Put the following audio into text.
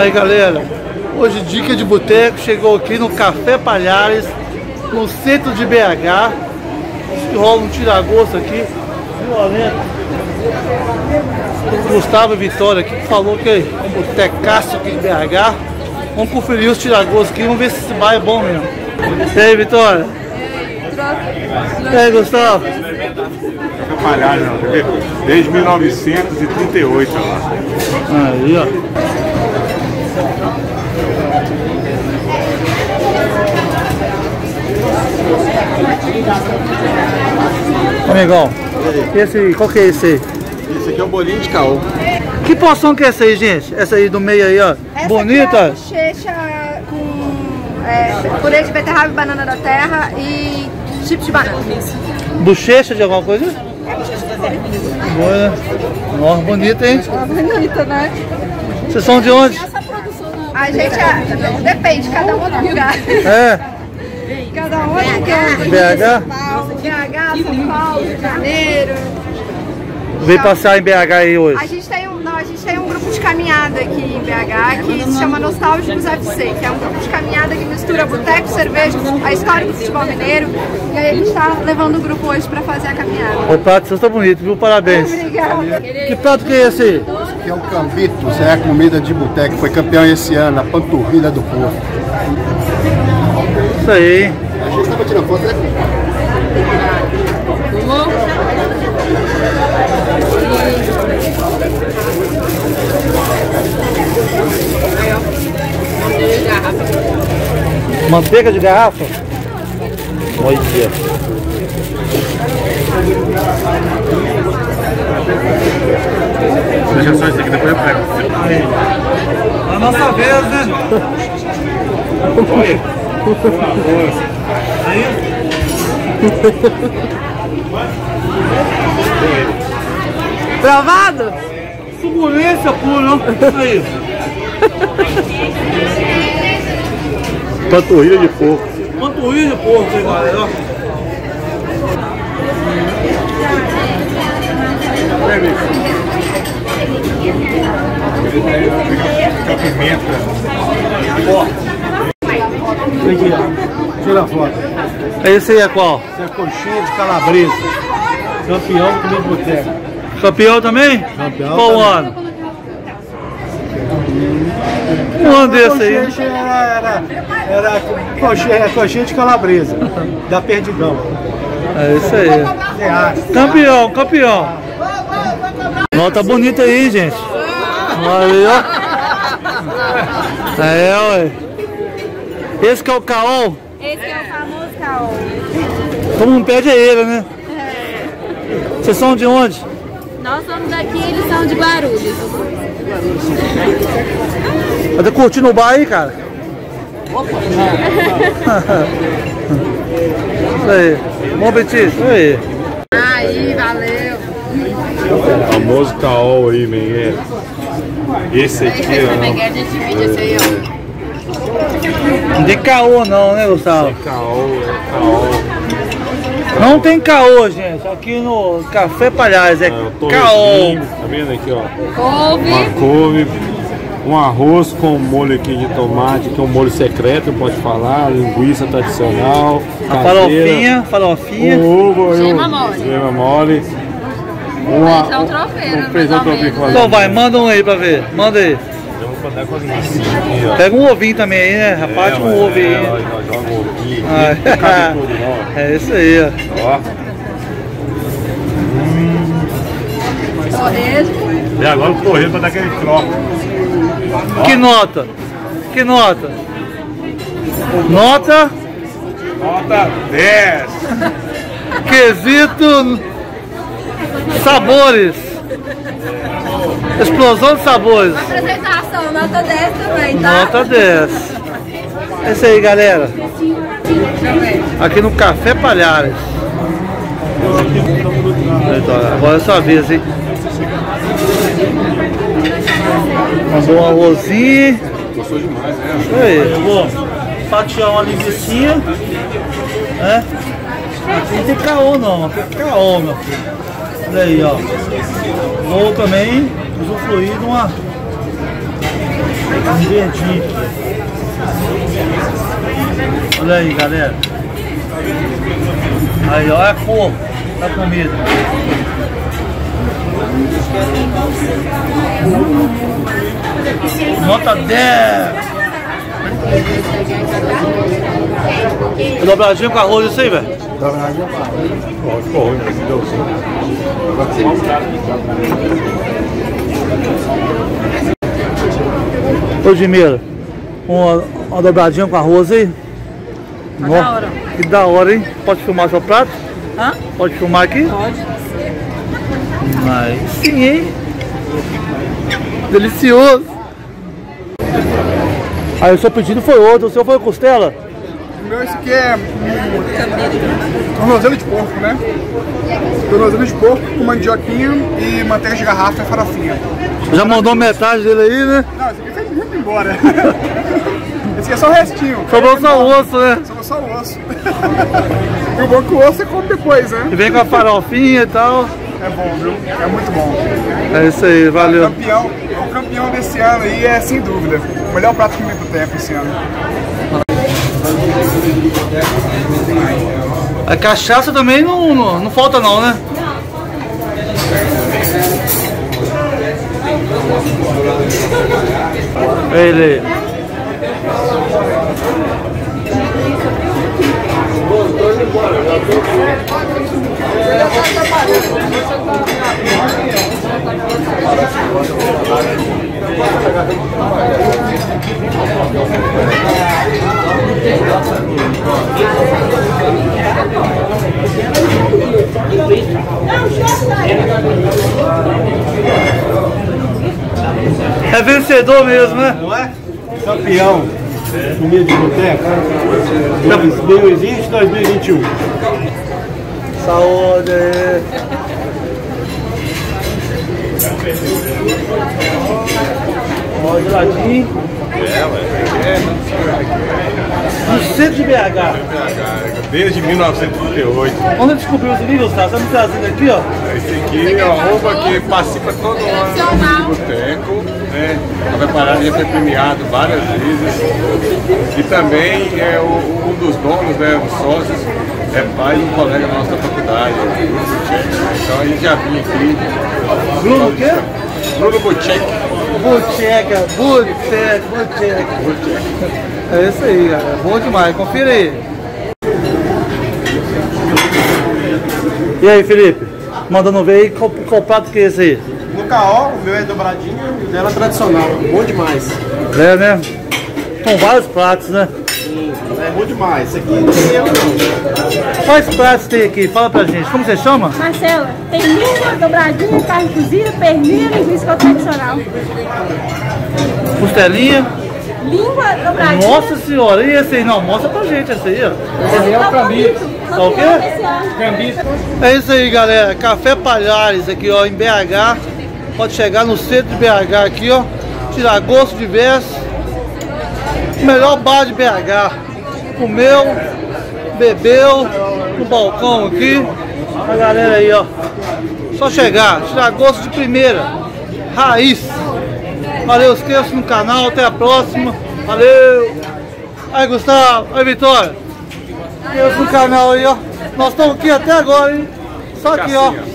Aí galera, hoje dica de boteco, chegou aqui no Café Palhares, no centro de BH. Rola um tira-gosto aqui, violento. O Gustavo Vitória aqui que falou que é um botecaço aqui em BH. Vamos conferir os tira-gostos aqui, vamos ver se esse bar é bom mesmo. E aí, Vitória? E aí, Gustavo? Café Palhares, não, quer ver? Desde 1938 lá. Aí, ó. Amigão, esse, qual que é esse aí? Esse aqui é o bolinho de caô. Que porção que é essa aí, gente? Essa aí do meio aí, ó. Essa bonita. Aqui é bochecha com purê de beterraba e banana da terra e chips de banana. Bochecha de alguma coisa? É bochecha de boi. Boa, né? Nossa, bonita, hein? Bonita, né? Vocês são de onde? A gente depende, cada um do lugar. É. Cada um é do BH? BH, São Paulo, Rio de Janeiro. Veio passear em BH aí hoje. A gente tem um grupo de caminhada aqui em BH que se chama Nostálgicos FC, que é um grupo de caminhada que mistura boteco, cerveja, a história do futebol mineiro. E aí a gente tá levando o grupo hoje pra fazer a caminhada. O prato seu tá bonito, viu? Parabéns. Obrigada. Que prato que é esse aí? Esse aqui é o Cambitos, é a comida de boteco, foi campeão esse ano, a panturrilha do povo. Isso aí, hein? A gente tava tirando foto, né? Manteiga de garrafa? Olha. Deixa só isso aqui, depois eu pego. Aí. A nossa vez, né? Aí. Provado? Suculência pura, aí. Panturrilha de porco. Panturrilha de porco aí, galera. Com pimenta. Ó. Aqui, ó. Tira a foto. Esse aí é qual? Esse é coxinha de calabresa. Campeão do boteco. Campeão também? Campeão Qual também. ano? Um ano desse aí. Era coxinha de calabresa, da Perdigão. É isso aí. Campeão, campeão. Nota bonita aí, gente. Aí, ó. É, ué. Esse que é o caô? Esse é o famoso caô. Todo mundo pede a ele, né? Vocês são de onde? Nós somos daqui, eles são de Guarulhos. Tá curtindo o bar aí, cara? Isso aí. Bom apetite. Isso aí. Aí, valeu. O famoso caô aí, menino. Esse aqui, ó. Não tem caô não, né, Gustavo? Caô, é caô. Não tem caô, gente. Aqui no Café Palhares é caô. Tá vendo aqui, ó? Uma couve, um arroz com molho aqui de tomate, que é um molho secreto, pode falar, linguiça tradicional, A farofinha. Gema mole. Feijão tropeiro. Feijão tropeiro. Então vai, manda um aí pra ver. Manda aí. Vou mandar com a linguiça aqui, ó. Pega um ovinho também aí, né? Rapaz, um ovo aí. Joga um ovinho Ah, aqui. Não cabe tudo, não. É isso aí, ó. Ó. E agora o correio pra dar aquele troco. Que nota? Que nota? Nota? Nota 10. Quesito sabores. Explosão de sabores. Apresentação, nota 10 também, tá? Nota 10. É isso aí, galera. Aqui no Café Palhares. Então, agora é sua vez, hein? Mandou um arrozinho. Gostou demais, né? Isso aí. Eu vou fatiar uma linguiça, né? Aqui não tem caô não, aqui tem caô, meu filho. Olha aí, ó. Vou também usufruir de uma Verdinho. Olha aí, galera. Aí, olha a cor da comida. Nota 10. Dobradinho com arroz, isso aí, velho? Dobradinho com arroz. Ficou ruim, mas deu sim. Ô, Gimeira, uma dobradinha com arroz aí? Tá da hora. Que da hora, hein? Pode filmar seu prato? Hã? Pode filmar aqui? Pode. Mas sim, hein? Delicioso. Aí o seu pedido foi outro, o seu foi costela? O meu esse aqui é tornozelo de porco, né? Tornozelo de porco com mandioquinha e manteiga de garrafa e farofinha. Já mandou metade dele aí, né? Não, esse aqui foi muito embora. Esse aqui é só o restinho. Sobrou só o osso, né? Sobrou só o osso. E o bom é que o osso você come depois, né? E vem com a farofinha e tal. É bom, viu? É muito bom. É isso aí, valeu. O campeão desse ano aí é sem dúvida. O melhor prato que me boteco esse ano. A cachaça também não falta não, né? Ele. É vencedor mesmo, né? Não é? Campeão. Comida de boteco. 2020, 2021. Saúde! Ó, geladinho. No centro de BH. Desde 1938. Onde descobriu esse livro, Gustavo? Você tá me trazendo aqui, ó? Esse aqui é uma roupa que participa todo ano de boteco, né? Foi preparado e foi premiado várias vezes. E também é um dos donos, né, os sócios, é pai de um colega nosso da faculdade, Bruno Buchek. Então a gente já vinha aqui. Bruno o quê? Bruno Buchek. Bucheca. É isso aí, galera. Bom demais. Confira aí. E aí, Felipe? Mandando ver aí qual prato que é esse aí? No KO, o meu é dobradinho e o dela é tradicional. Bom demais. É, né? São vários pratos, né? É bom demais. Isso aqui não tem erro não. Quais pratos tem aqui? Fala pra gente. Como você chama? Marcela, tem língua, dobradinha, carne cozida, pernil e linguiça que é o tradicional. Costelinha. Língua, dobradinha. Nossa senhora, e esse aí? Não, mostra pra gente esse aí, ó. Esse é o cambito. Tá o quê? É isso aí, galera. Café Palhares aqui, ó, em BH. Pode chegar no centro de BH aqui, ó. Tirar gosto diverso. O melhor bar de BH. Comeu, bebeu no balcão aqui. A galera aí, ó. Só chegar, tirar gosto de primeira. Raiz. Valeu, inscreva-se no canal. Até a próxima. Valeu. Aí, Gustavo. Aí, Vitória. Inscreva-se no canal aí, ó. Nós estamos aqui até agora, hein? Só aqui, ó.